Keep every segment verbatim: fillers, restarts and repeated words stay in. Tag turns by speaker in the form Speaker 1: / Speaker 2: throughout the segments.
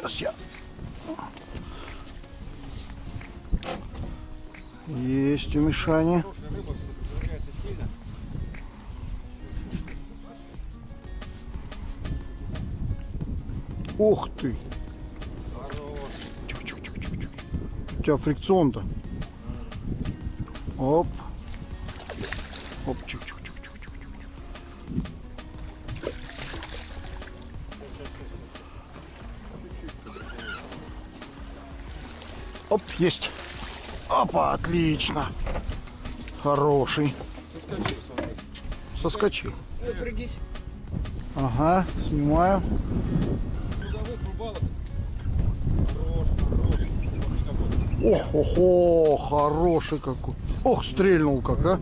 Speaker 1: Сейчас я. Есть у Мишани. Ух ты! Чук-чук-чук-чук-чук. У тебя фрикцион-то. Оп. Оп, чук-чук-чук-чук-чук. Оп, есть. Опа, отлично. Хороший. Соскочил. Ага, снимаю. Ох, охо, хороший какой. Ох, стрельнул как, а.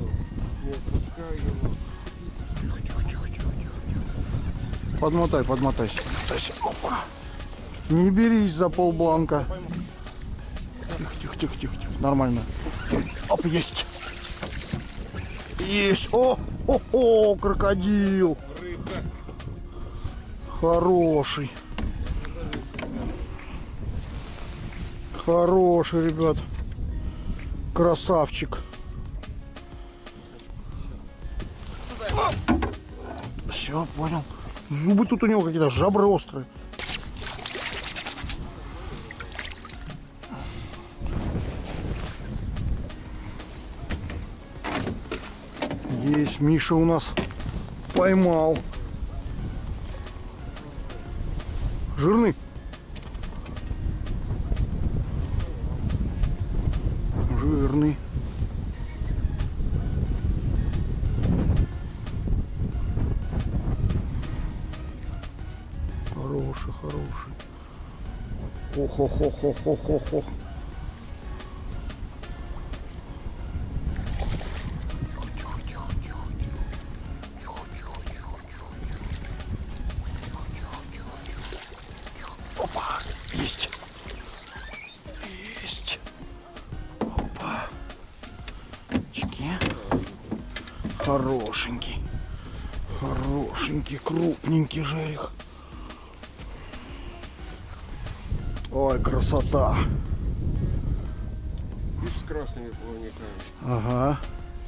Speaker 1: Тихо, тихо, тихо, тихо, тихо. Подмотай, подмотайся. Подмотайся. Опа. Не берись за полбланка. Тихо, тихо, тихо, тихо, тихо. Нормально. Оп, есть. Есть. О, о, о, крокодил. Хороший. Хороший, ребят. Красавчик. Все, понял. Зубы тут у него какие-то жабры острые. Есть, Миша у нас поймал. Жирный. Жирный. Хороший, хороший. Ох, ох, ох, ох, ох, ох, ох. Есть. Есть. Опа. Чики. Хорошенький. Хорошенький, крупненький жерех. Ой, красота.
Speaker 2: И с красными плавниками.
Speaker 1: Ага.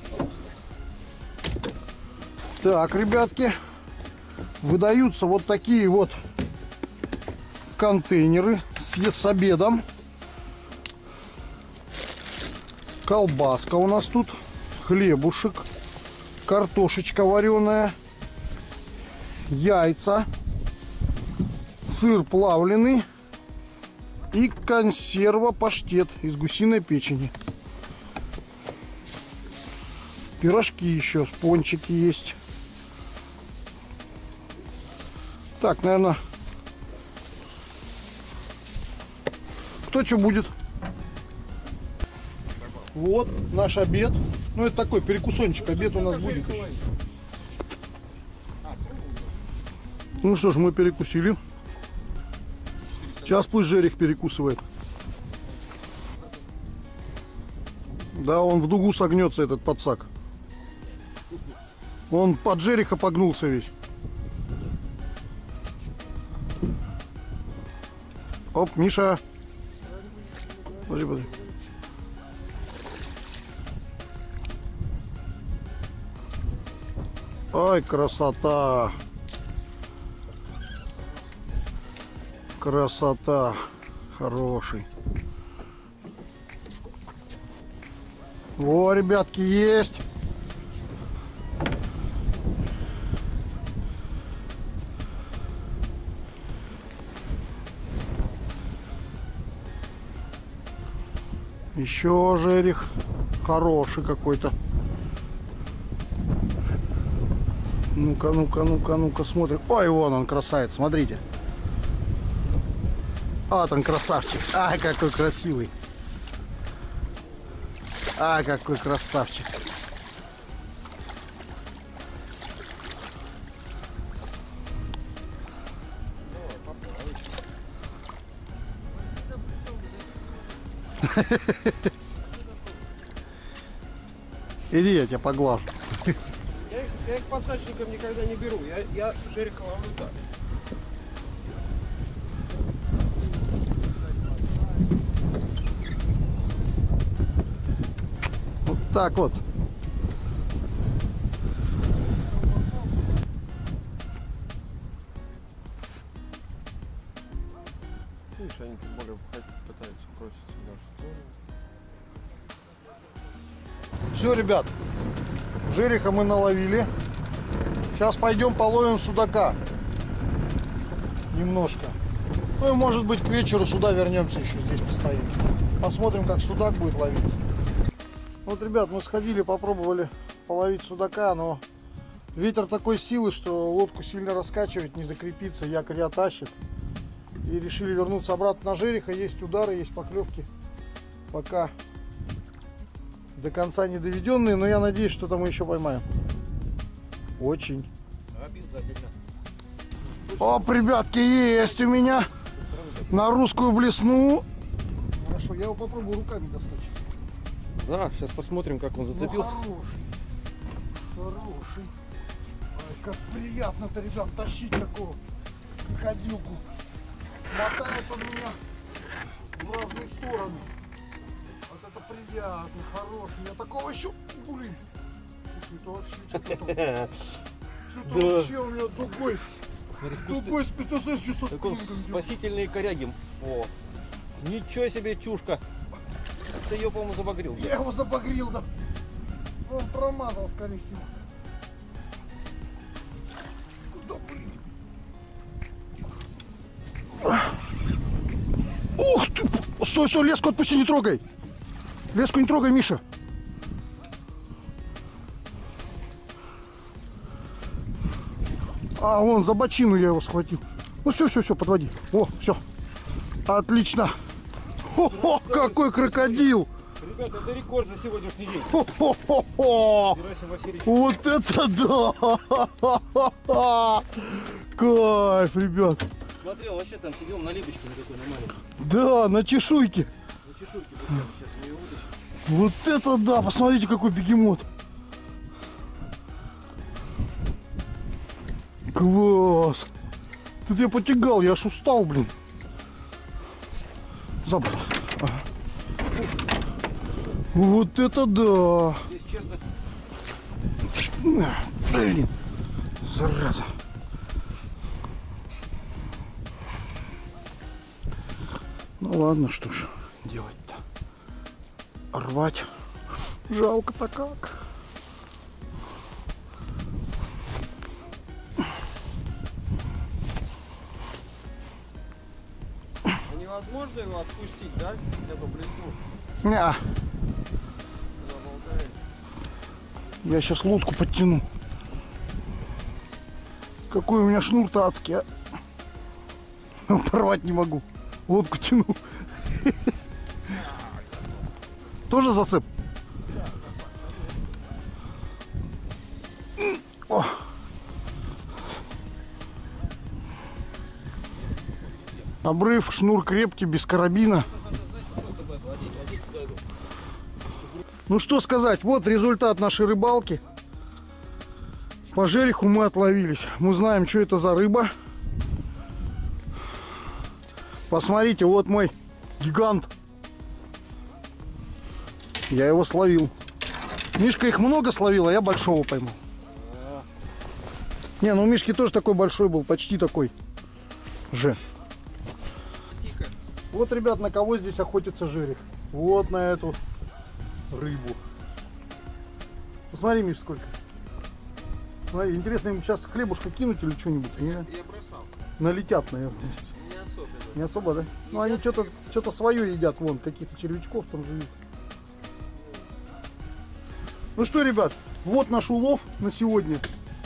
Speaker 1: Так, ребятки. Выдаются вот такие вот контейнеры с, с обедом. Колбаска у нас тут, хлебушек, картошечка вареная, яйца, сыр плавленый и консерва паштет из гусиной печени. Пирожки еще, пончики есть. Так, наверное, кто что будет? Вот наш обед. Ну, это такой перекусончик. Обед у нас будет еще. Ну что ж, мы перекусили. Сейчас пусть жерех перекусывает. Да, он в дугу согнется, этот подсак. Он под жереха погнулся весь. Оп, Миша. Подожди, подожди. Ой, красота. Красота. Хороший. О, ребятки, есть. Еще жерех хороший какой-то. Ну-ка, ну-ка, ну-ка, ну-ка, смотрим. Ой, вон он, красавец, смотрите. Вот он, красавчик. Ай, какой красивый. Ай, какой красавчик. Иди, я тебя поглажу.
Speaker 2: Я их, я их подсачником никогда не беру. Я, я жереха ловлю так.
Speaker 1: так вот.
Speaker 2: Видишь, они тем более пытаются броситься в нашу сторону.
Speaker 1: Все, ребят, жереха мы наловили. Сейчас пойдем половим судака. Немножко. Ну и может быть к вечеру сюда вернемся, еще здесь постоим. Посмотрим, как судак будет ловиться. Вот, ребят, мы сходили, попробовали половить судака, но ветер такой силы, что лодку сильно раскачивать, не закрепиться, якорь тащит. И решили вернуться обратно на жереха. Есть удары, есть поклевки. Пока до конца не доведенные, но я надеюсь, что там мы еще поймаем. Очень.
Speaker 3: Обязательно.
Speaker 1: Оп, ребятки, есть у меня на русскую блесну. Хорошо, я его попробую руками достать.
Speaker 3: Да, сейчас посмотрим, как он зацепился.
Speaker 1: Ну, хороший. Хороший. Ой, как приятно-то, ребят, тащить такого ходилку. Мотает он меня в разные стороны. Вот это приятно, хороший. Я такого еще, блин. Слушай, это вообще что-то там. Что-то
Speaker 3: Да.
Speaker 1: вообще у меня тугой. Тугой спитосес еще со
Speaker 3: Такой
Speaker 1: спрингом.
Speaker 3: спасительные коряги. О, ничего себе чушка. Ты ее, по-моему, забагрил.
Speaker 1: Я его забагрил, да. Он промазал, скорее всего. Да, блин. Ух ты! Стой, стой, леску отпусти, не трогай. Леску не трогай, Миша. А, вон, за бочину я его схватил. Ну все, все, все, подводи. О, все. Отлично. Хо-хо, какой крокодил.
Speaker 3: Ребята, это рекорд за сегодняшний день.
Speaker 1: Хо-хо-хо-хо. Вот это да! Кайф, ребят.
Speaker 3: Смотри, он вообще там сидел на липочке на такой, на маленькой.
Speaker 1: Да, на чешуйке.
Speaker 3: На чешуйке. Сейчас мы ее вытащим.
Speaker 1: Вот это да! Посмотрите, какой бегемот. Класс. Тут я потягал, я аж устал, блин. За борт. Ага. Вот это да!
Speaker 3: Здесь честно.
Speaker 1: Блин, зараза. Ну ладно, что ж делать-то? Рвать. Жалко-то как.
Speaker 2: А невозможно его отпустить, да? Хотя бы блесну.
Speaker 1: Ня.
Speaker 2: Заболтает.
Speaker 1: Я сейчас лодку подтяну. Какой у меня шнур-то адский, а? Порвать не могу. Лодку тяну. Тоже зацеп? О. Обрыв, шнур крепкий, без карабина. Ну что сказать, вот результат нашей рыбалки. По жереху мы отловились. Мы знаем, что это за рыба. Посмотрите, вот мой гигант. Я его словил. Мишка их много словил, а я большого поймал. Не, ну у Мишки тоже такой большой был, почти такой же. Вот, ребят, на кого здесь охотится жерех. Вот на эту рыбу. Посмотри, Миш, сколько. Смотри, интересно, им сейчас хлебушка кинуть или что-нибудь?
Speaker 2: Я, я бросал.
Speaker 1: Налетят, наверное, здесь.
Speaker 2: Не особенно.
Speaker 1: Не особо, да? Ну, они что-то что-то свое едят, вон, каких-то червячков там живут. Ну что, ребят, вот наш улов на сегодня.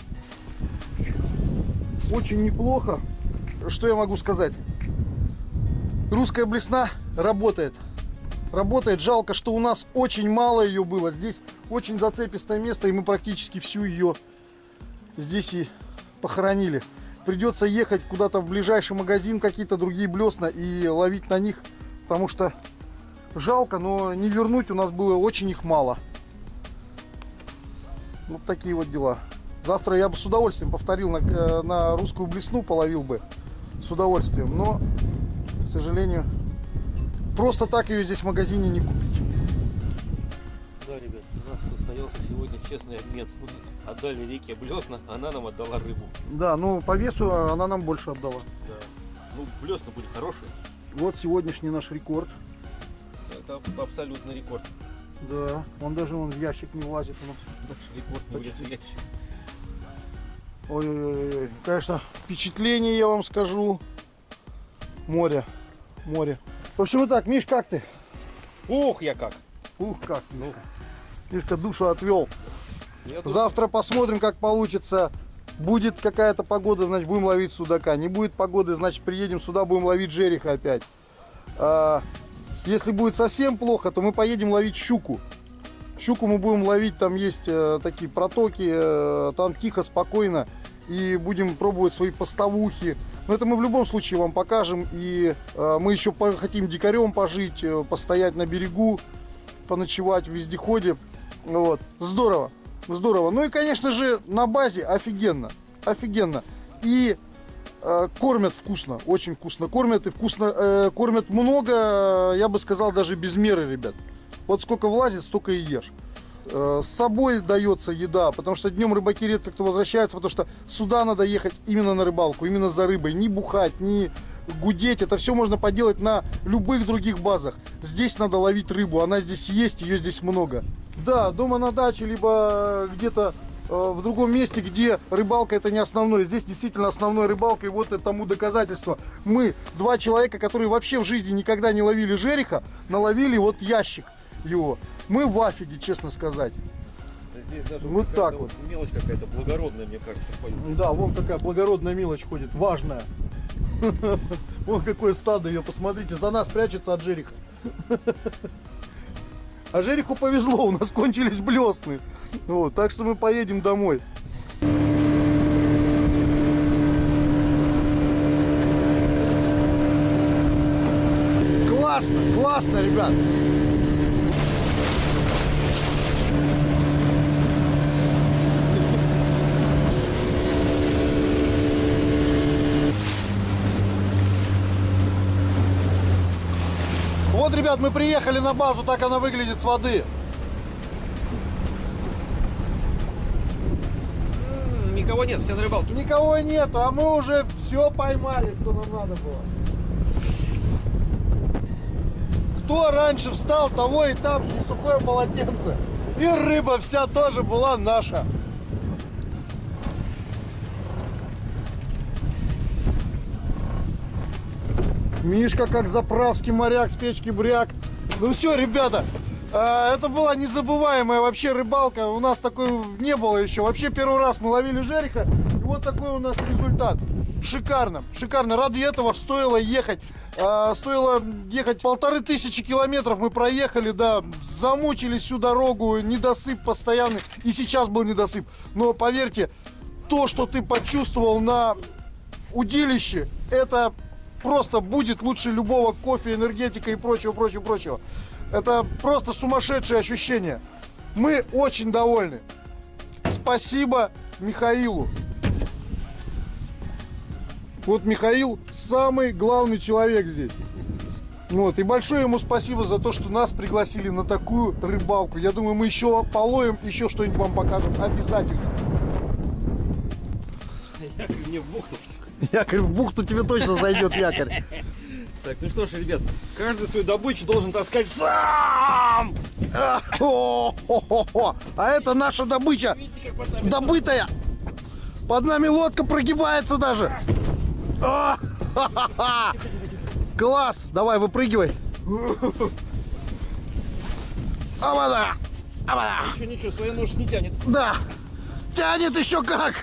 Speaker 1: Очень неплохо. Что я могу сказать? Русская блесна работает. Работает. Жалко, что у нас очень мало ее было. Здесь очень зацепистое место, и мы практически всю ее здесь и похоронили. Придется ехать куда-то в ближайший магазин, какие-то другие блесна, и ловить на них, потому что жалко, но не вернуть у нас было очень их мало. Вот такие вот дела. Завтра я бы с удовольствием повторил на, на русскую блесну, половил бы с удовольствием, но, к сожалению, просто так ее здесь в магазине не купить.
Speaker 3: Да, ребят, у нас состоялся сегодня честный обмен. Мы отдали реке блесна, она нам отдала рыбу.
Speaker 1: Да, ну по весу она нам больше отдала.
Speaker 3: Да. Ну, блесна были хорошие.
Speaker 1: Вот сегодняшний наш рекорд.
Speaker 3: Это абсолютный рекорд.
Speaker 1: Да, он даже вон в ящик не влазит у нас.
Speaker 3: Наш рекорд не влез в ящик.
Speaker 1: Ой-ой-ой, конечно, впечатление я вам скажу. Море, море. В общем, итак, Миш, как ты?
Speaker 3: Ух, я как!
Speaker 1: Ух, как, ну, Мишка душу отвел.
Speaker 3: Я тут-
Speaker 1: Завтра посмотрим, как получится. Будет какая-то погода, значит, будем ловить судака. Не будет погоды, значит, приедем сюда, будем ловить жереха опять. А, если будет совсем плохо, то мы поедем ловить щуку. Щуку мы будем ловить, там есть э, такие протоки, э, там тихо, спокойно. И будем пробовать свои поставухи. Но это мы в любом случае вам покажем. И э, мы еще по- хотим дикарем пожить, э, постоять на берегу, поночевать в вездеходе. Вот. Здорово. Здорово. Ну и, конечно же, на базе офигенно. Офигенно. И э, кормят вкусно. Очень вкусно кормят. И вкусно э, кормят много, я бы сказал, даже без меры, ребят. Вот сколько влазит, столько и ешь. Э, с собой дается еда, потому что днем рыбаки редко кто возвращается, потому что сюда надо ехать именно на рыбалку, именно за рыбой. Не бухать, не гудеть. Это все можно поделать на любых других базах. Здесь надо ловить рыбу. Она здесь есть, ее здесь много. Да, дома на даче, либо где-то э, в другом месте, где рыбалка это не основное. Здесь действительно основной рыбалка, и вот это тому доказательство. Мы, два человека, которые вообще в жизни никогда не ловили жереха, наловили вот ящик его. Мы в афиге, честно сказать.
Speaker 3: Здесь даже
Speaker 1: Вот
Speaker 3: какая-то
Speaker 1: так вот.
Speaker 3: мелочь какая-то благородная, мне кажется, ходит.
Speaker 1: Да, вон какая благородная мелочь ходит, важная. Вон какое стадо ее, посмотрите, за нас прячется от жереха. А жереху повезло, у нас кончились блесны. Вот, так что мы поедем домой. Классно, классно, ребят. Вот, ребят, мы приехали на базу, так она выглядит с воды.
Speaker 3: М, Никого нет, все на рыбалке.
Speaker 1: Никого нету, а мы уже все поймали, что нам надо было. Кто раньше встал, того и там сухое полотенце. И рыба вся тоже была наша. Мишка как заправский моряк с печки бряк. Ну все, ребята, это была незабываемая вообще рыбалка. У нас такой не было еще. Вообще первый раз мы ловили жереха. И вот такой у нас результат. Шикарно, шикарно. Ради этого стоило ехать. Стоило ехать полторы тысячи километров. Мы проехали, да, замучились всю дорогу. Недосып постоянный. И сейчас был недосып. Но поверьте, то, что ты почувствовал на удилище, это просто будет лучше любого кофе, энергетика и прочего, прочего, прочего. Это просто сумасшедшее ощущение. Мы очень довольны. Спасибо Михаилу. Вот Михаил самый главный человек здесь. Вот. И большое ему спасибо за то, что нас пригласили на такую рыбалку. Я думаю, мы еще половим, еще что-нибудь вам покажем обязательно.
Speaker 3: Якорь мне в бухту.
Speaker 1: Якорь в бухту тебе точно зайдет, якорь.
Speaker 3: Так, ну что ж, ребят, каждый свою добычу должен таскать сам.
Speaker 1: О-хо-хо-хо. А это наша добыча,
Speaker 3: Видите, как под нами
Speaker 1: добытая. Под нами лодка прогибается даже. О, ха-ха-ха. Класс, давай, выпрыгивай. Амада, амада.
Speaker 3: Ничего, ничего, своя нож не тянет.
Speaker 1: Да, тянет еще как.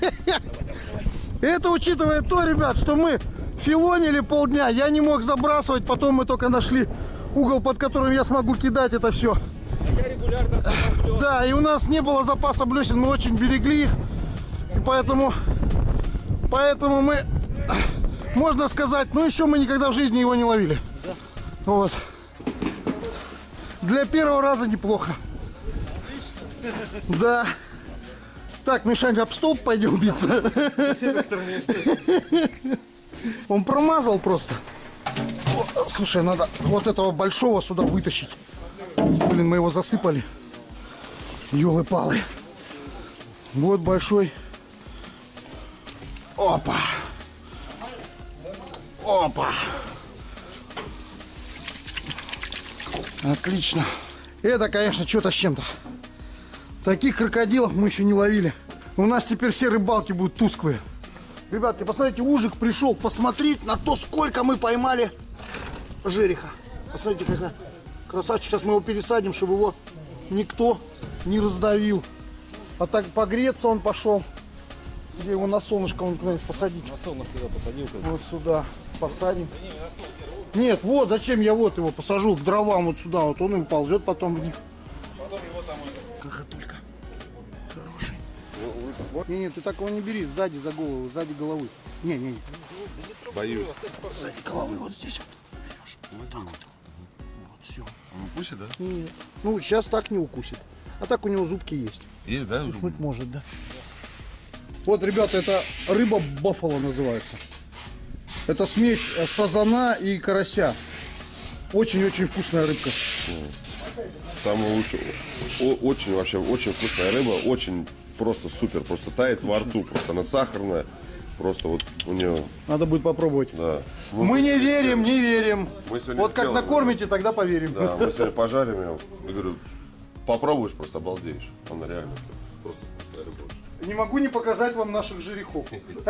Speaker 1: Это учитывая то, ребят, что мы филонили полдня, я не мог забрасывать, потом мы только нашли угол, под которым я смогу кидать это все.
Speaker 3: А я регулярно блёс.
Speaker 1: Да, и у нас не было запаса блесен, мы очень берегли их, и поэтому, поэтому мы, можно сказать, ну еще мы никогда в жизни его не ловили.
Speaker 3: Да.
Speaker 1: Вот. Для первого раза неплохо. Да. Так, Мишань, об столб пойдем биться.
Speaker 3: С этой стороны стоит.
Speaker 1: Он промазал просто. О, слушай, надо вот этого большого сюда вытащить. Блин, мы его засыпали. Ёлы-палы. Вот большой. Опа. Опа. Отлично. Это, конечно, что-то с чем-то. Таких крокодилов мы еще не ловили. У нас теперь все рыбалки будут тусклые. Ребятки, посмотрите, Ужик пришел посмотреть на то, сколько мы поймали жереха. Посмотрите, какая красавчик. Сейчас мы его пересадим, чтобы его никто не раздавил. А так погреться он пошел. Где его на солнышко он куда-нибудь посадить?
Speaker 3: На солнышко сюда посадил.
Speaker 1: Вот сюда посадим. Нет, вот зачем я вот его посажу к дровам вот сюда. Вот он и ползет потом в них.
Speaker 3: Потом его там...
Speaker 1: Крохотулька. Хороший. Не, не, ты так его не бери. Сзади за голову, сзади головы. Не, не, не.
Speaker 2: Боюсь.
Speaker 1: Сзади головы вот здесь вот. Берешь. Вот так вот. Вот, все.
Speaker 2: Он укусит, да?
Speaker 1: Нет. Ну, сейчас так не укусит. А так у него зубки есть.
Speaker 2: Есть, да?
Speaker 1: Куснуть может, да. Вот, ребята, это рыба баффало называется. Это смесь сазана и карася. Очень-очень вкусная рыбка.
Speaker 2: Самая лучшая. О- Очень вообще, очень вкусная рыба. Очень просто супер. Просто тает во рту. Просто она сахарная. Просто вот у нее,
Speaker 1: Надо будет попробовать.
Speaker 2: да.
Speaker 1: Мы не верим, не верим.
Speaker 2: Мы сегодня
Speaker 1: Вот как
Speaker 2: сделаем,
Speaker 1: накормите, тогда поверим.
Speaker 2: Да, мы сегодня пожарим ее. Я говорю, попробуешь, просто обалдеешь. Она реально просто вкусная рыба.
Speaker 1: Не могу не показать вам наших жерехов.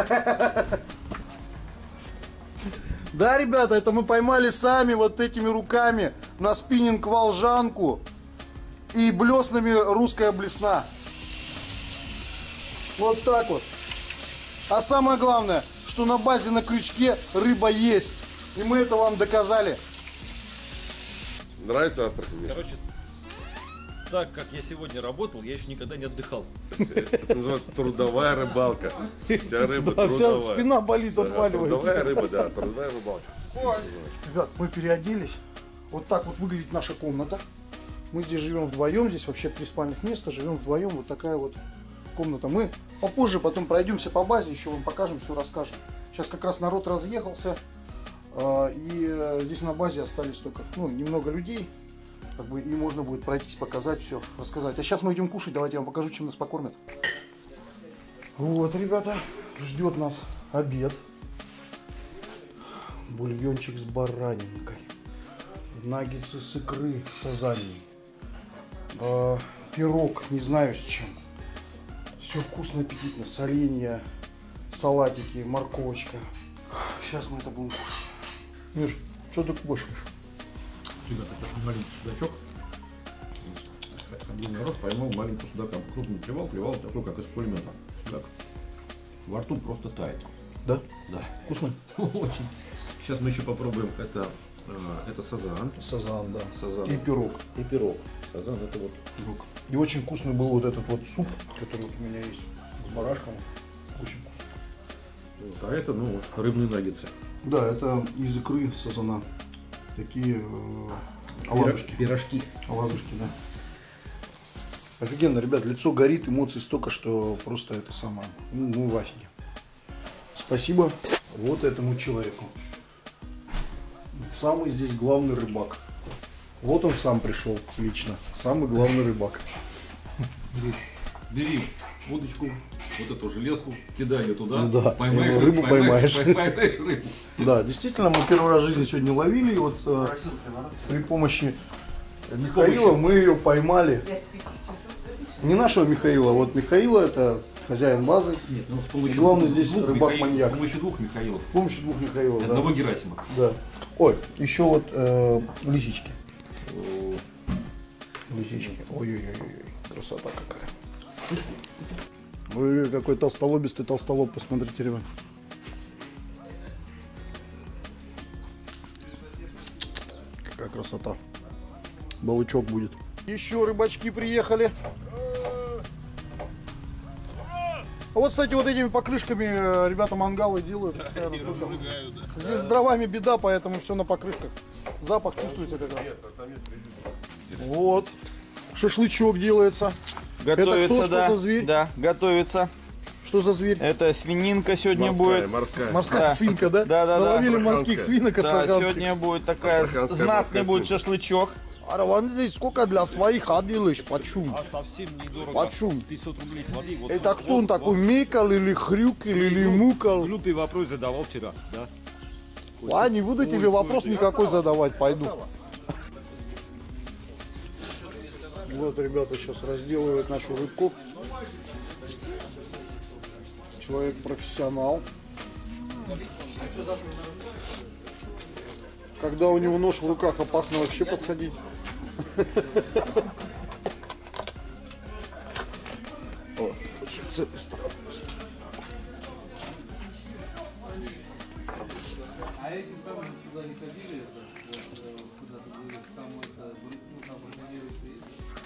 Speaker 1: Да, ребята, это мы поймали сами вот этими руками на спиннинг волжанку и блеснами русская блесна. Вот так вот. А самое главное, что на базе на крючке рыба есть. И мы это вам доказали.
Speaker 2: Нравится Астрахань?
Speaker 4: Короче, так как я сегодня работал, я еще никогда не отдыхал.
Speaker 2: Это называется трудовая рыбалка. Вся рыба
Speaker 1: Да, вся
Speaker 2: трудовая.
Speaker 1: спина болит,
Speaker 2: Да,
Speaker 1: отваливается.
Speaker 2: трудовая рыба, да, трудовая рыбалка.
Speaker 1: Ребят, мы переоделись. Вот так вот выглядит наша комната. Мы здесь живем вдвоем. Здесь вообще три спальных места. Живем вдвоем. Вот такая вот комната. Мы попозже потом пройдемся по базе. Еще вам покажем, все расскажем. Сейчас как раз народ разъехался. И здесь на базе остались только ну, немного людей. Как бы, и можно будет пройтись, показать все, рассказать. А сейчас мы идем кушать. Давайте я вам покажу, чем нас покормят. Вот, ребята, ждет нас обед. Бульончик с баранинкой. Наггетсы с икры сазаньей. Э, пирог, не знаю с чем. Все вкусно, аппетитно. Соленья, салатики, морковочка. Сейчас мы это будем кушать. Миш, что ты кушаешь?
Speaker 5: Ребята, это маленький судачок. Один народ поймал маленького судака. Крупный клевал, клевал такой, как из пулемета. Судак. Во рту просто тает.
Speaker 1: Да?
Speaker 5: Да.
Speaker 1: Вкусно?
Speaker 5: Очень. Сейчас мы еще попробуем. Это, это сазан.
Speaker 1: Сазан, да.
Speaker 5: Сазан.
Speaker 1: И пирог.
Speaker 5: И пирог. Сазан это вот
Speaker 1: пирог. И очень вкусный был вот этот вот суп, который вот у меня есть с барашком. Очень вкусно.
Speaker 5: Вот. А это, ну, вот, рыбные наггетсы.
Speaker 1: Да, это из икры сазана. Такие э, оладушки.
Speaker 5: Пирожки.
Speaker 1: Оладушки, да. Офигенно, ребят, лицо горит, эмоций столько, что просто это самое. Ну, ну в афиге. Спасибо вот этому человеку. Самый здесь главный рыбак. Вот он сам пришел лично. Самый главный рыбак.
Speaker 5: Бери удочку, вот эту железку, кидай ее туда,
Speaker 1: Да,
Speaker 5: поймаешь
Speaker 1: и рыбу поймаешь.
Speaker 5: поймаешь рыбу.
Speaker 1: Да, действительно, мы первый раз в жизни сегодня ловили. И вот э, при помощи Михаила мы ее поймали. Не нашего Михаила, вот Михаила это хозяин базы.
Speaker 5: Нет, ну, с помощью
Speaker 1: Главный
Speaker 5: двух-
Speaker 1: здесь
Speaker 5: двух
Speaker 1: рыбак-маньяк.
Speaker 5: Михаилов, С помощью двух Михаилов.
Speaker 1: С помощью двух Михаилов.
Speaker 5: И
Speaker 1: Да.
Speaker 5: одного Герасима.
Speaker 1: Да. Ой, еще вот э, лисички. Лисички. Ой-ой-ой, красота какая. Ой, какой толстолобистый толстолоб, посмотрите, ребят. Какая красота. Балычок будет. Еще рыбачки приехали. А вот, кстати, вот этими покрышками э, ребята мангалы делают. постоянно. Здесь с дровами беда, поэтому все на покрышках. Запах чувствуете как раз. Вот. Шашлычок делается.
Speaker 6: Готовится,
Speaker 1: Это кто, что
Speaker 6: да.
Speaker 1: за зверь?
Speaker 6: Да, готовится.
Speaker 1: Что за зверь?
Speaker 6: Это свининка сегодня
Speaker 2: Морская,
Speaker 6: будет.
Speaker 2: морская.
Speaker 1: Морская
Speaker 6: Да.
Speaker 1: свинка, да?
Speaker 6: Да, да, да.
Speaker 1: Наловили
Speaker 2: Астраханская.
Speaker 1: морских свинок
Speaker 6: Да,
Speaker 1: астраханских.
Speaker 6: сегодня будет такая
Speaker 2: Астраханская
Speaker 6: знатный
Speaker 2: морская
Speaker 6: будет
Speaker 2: свинка.
Speaker 6: шашлычок.
Speaker 1: Араван здесь сколько для своих отделаешь? Почем?
Speaker 4: А совсем недорого.
Speaker 1: Почем?
Speaker 4: пятьсот рублей воды. Вот,
Speaker 1: Это
Speaker 4: вот,
Speaker 1: кто он
Speaker 4: вот,
Speaker 1: такой?
Speaker 4: вот.
Speaker 1: Мекал или хрюк или мукал?
Speaker 4: Глупый вопрос задавал вчера, да?
Speaker 1: А, не буду тебе вопрос никакой задавать, пойду. Вот ребята сейчас разделывают нашу рыбку. Человек профессионал. Когда у него нож в руках, опасно вообще подходить. О, очень целостно.
Speaker 7: А эти там туда не ходили, это, вот, куда-то были, там это, ну, там браконьеры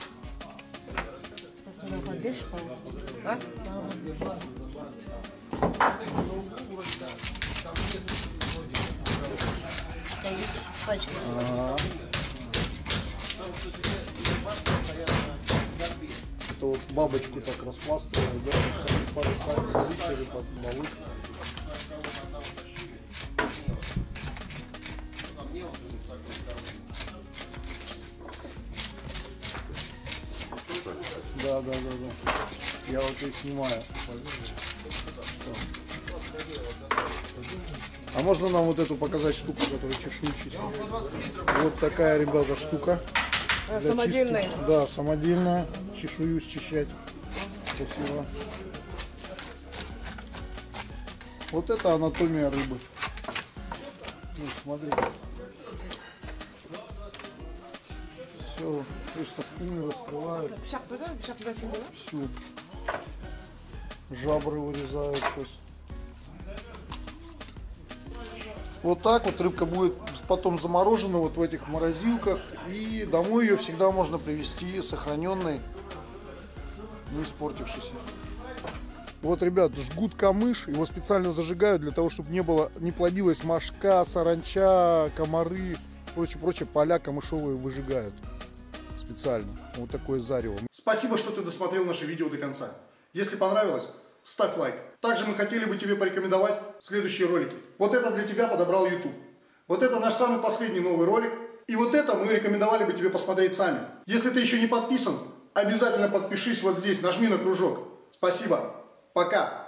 Speaker 1: Это вот бабочку так распластывают, да, сами заличили под балык. Да, да, да, да. Я вот и снимаю. А можно нам вот эту показать штуку, которая чешуйчатая? Вот такая, ребята, штука.
Speaker 8: А, самодельная?
Speaker 1: Чистки. Да, самодельная. Чешую счищать. Спасибо. Вот это анатомия рыбы. Ну, смотри. Все, видишь, со спины раскрывают. Всю. Жабры вырезают сейчас. Вот так вот рыбка будет потом заморожена вот в этих морозилках. И домой ее всегда можно привезти сохраненной, не испортившейся. Вот, ребят, жгут камыш, его специально зажигают для того, чтобы не было, не плодилась мошка, саранча, комары, прочее, прочее, поля камышовые выжигают специально. Вот такое зарево. Спасибо, что ты досмотрел наше видео до конца. Если понравилось, ставь лайк. Также мы хотели бы тебе порекомендовать следующие ролики. Вот это для тебя подобрал YouTube. Вот это наш самый последний новый ролик. И вот это мы рекомендовали бы тебе посмотреть сами. Если ты еще не подписан, обязательно подпишись вот здесь, нажми на кружок. Спасибо. Пока.